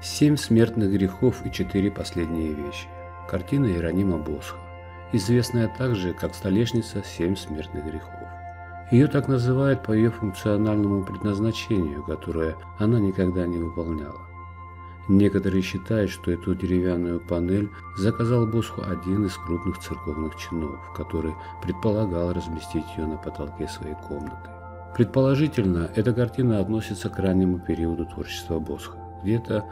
«Семь смертных грехов и четыре последние вещи». Картина Иеронима Босха, известная также как «Столешница. Семь смертных грехов». Ее так называют по ее функциональному предназначению, которое она никогда не выполняла. Некоторые считают, что эту деревянную панель заказал Босху один из крупных церковных чинов, который предполагал разместить ее на потолке своей комнаты. Предположительно, эта картина относится к раннему периоду творчества Босха, где-то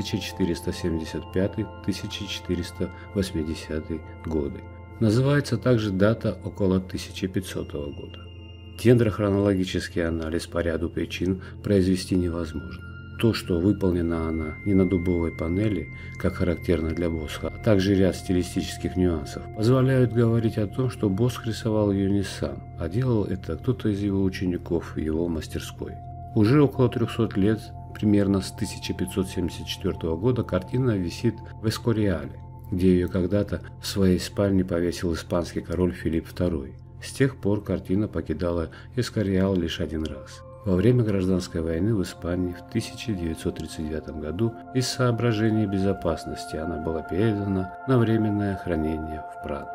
1475-1480 годы. Называется также дата около 1500 года. Дендрохронологический анализ по ряду причин произвести невозможно. То, что выполнена она не на дубовой панели, как характерно для Босха, а также ряд стилистических нюансов, позволяют говорить о том, что Босх рисовал ее не сам, а делал это кто-то из его учеников в его мастерской. Уже около 300 лет, примерно с 1574 года, картина висит в Эскориале, где ее когда-то в своей спальне повесил испанский король Филипп II. С тех пор картина покидала Эскориал лишь один раз. Во время гражданской войны в Испании в 1939 году из соображений безопасности она была передана на временное хранение в Прагу.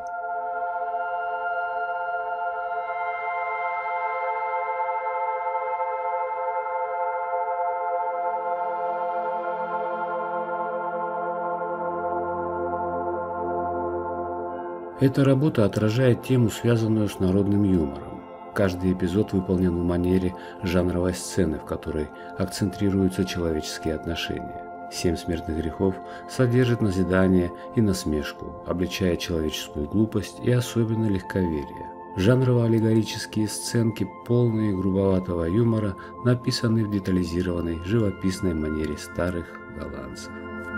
Эта работа отражает тему, связанную с народным юмором. Каждый эпизод выполнен в манере жанровой сцены, в которой акцентрируются человеческие отношения. «Семь смертных грехов» содержит назидание и насмешку, обличая человеческую глупость и особенно легковерие. Жанрово-аллегорические сценки, полные грубоватого юмора, написаны в детализированной, живописной манере старых голландцев.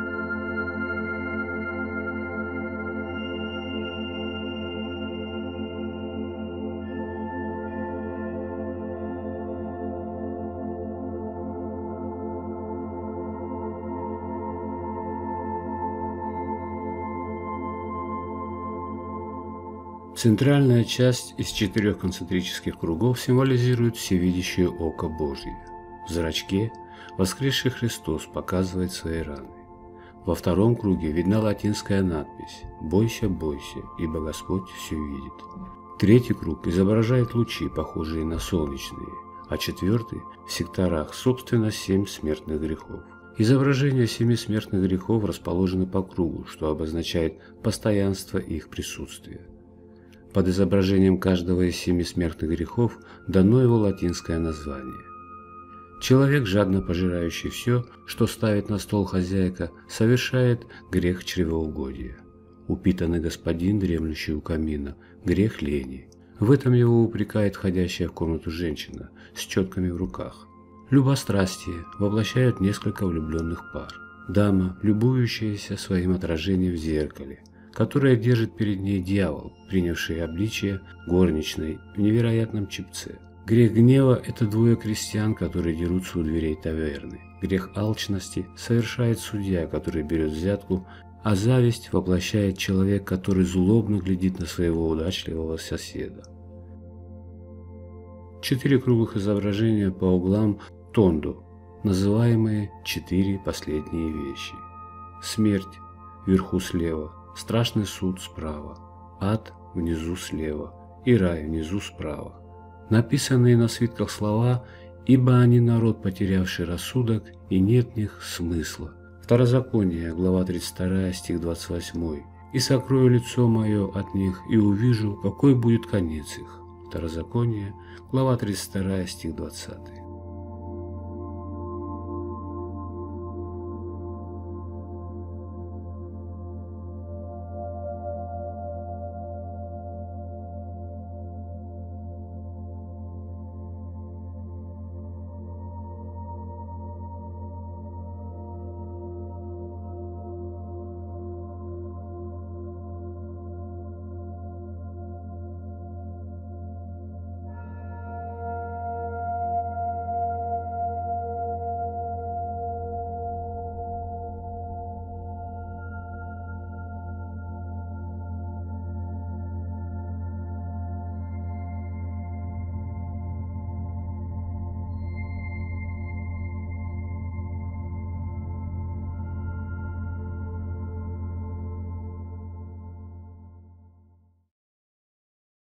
Центральная часть из 4 концентрических кругов символизирует всевидящее око Божье. В зрачке воскресший Христос показывает свои раны. Во втором круге видна латинская надпись «Бойся, бойся, ибо Господь все видит». Третий круг изображает лучи, похожие на солнечные, а четвертый в секторах, собственно, 7 смертных грехов. Изображения 7 смертных грехов расположены по кругу, что обозначает постоянство их присутствия. Под изображением каждого из 7 смертных грехов дано его латинское название. Человек, жадно пожирающий все, что ставит на стол хозяйка, совершает грех чревоугодия. Упитанный господин, дремлющий у камина, грех лени. В этом его упрекает входящая в комнату женщина с четками в руках. Любострастие воплощают несколько влюбленных пар. Дама, любующаяся своим отражением в зеркале, которое держит перед ней дьявол, принявший обличие горничной в невероятном чепце. Грех гнева – это 2 крестьян, которые дерутся у дверей таверны. Грех алчности совершает судья, который берет взятку, а зависть воплощает человек, который злобно глядит на своего удачливого соседа. 4 круглых изображения по углам тондо, называемые 4 последние вещи. Смерть вверху слева, страшный суд справа, ад внизу слева и рай внизу справа. Написанные на свитках слова «Ибо они народ, потерявший рассудок, и нет в них смысла». Второзаконие, глава 32, стих 28. «И сокрою лицо мое от них, и увижу, какой будет конец их». Второзаконие, глава 32, стих 20.